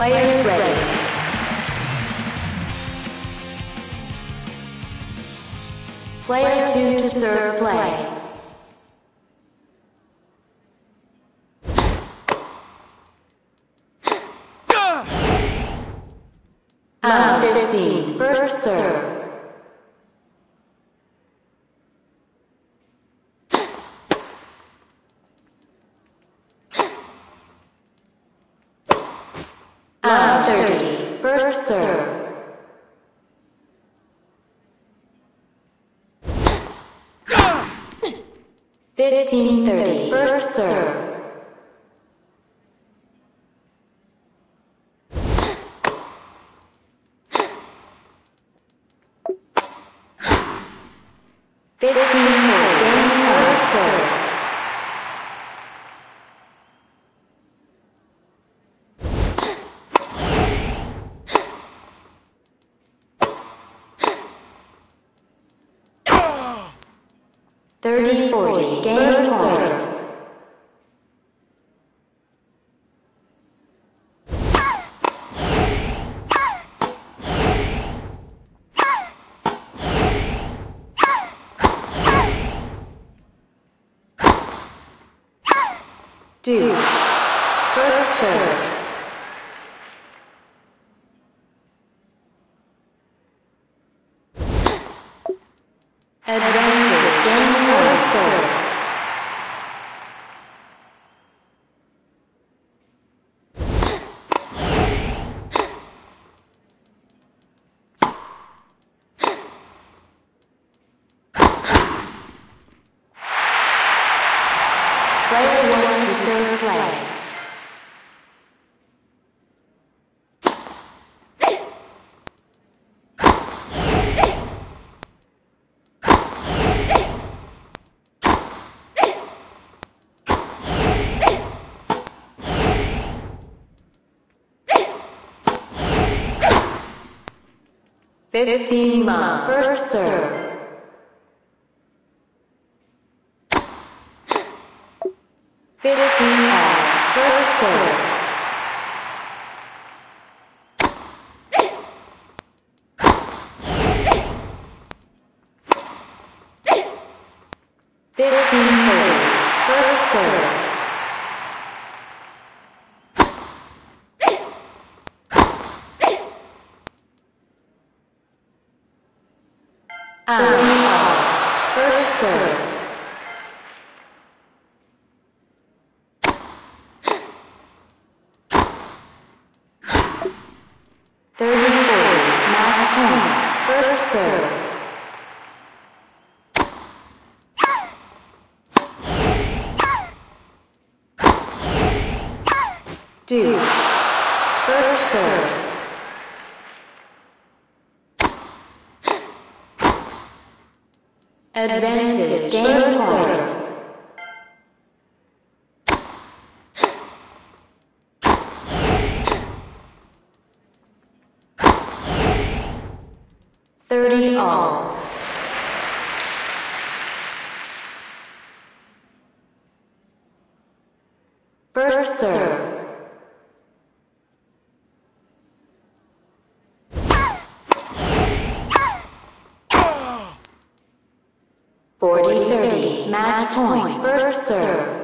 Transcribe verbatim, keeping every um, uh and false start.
Players ready. Player two to serve play. Round fifteen, first serve. Round thirty, first serve. Fifteen thirty, first serve. Fifteen forty, first serve. Thirty forty, game point. Deuce, first serve. Advantage, game first serve. Player one to serve play. Fifteen love, first serve. Fifteen all, first serve. Fifteen thirty, first serve. Thirty all, first serve. Thirty forty, match point, first serve. Deuce, first serve. Advantage, game point. Thirty all. First serve. Forty thirty, match point, first serve.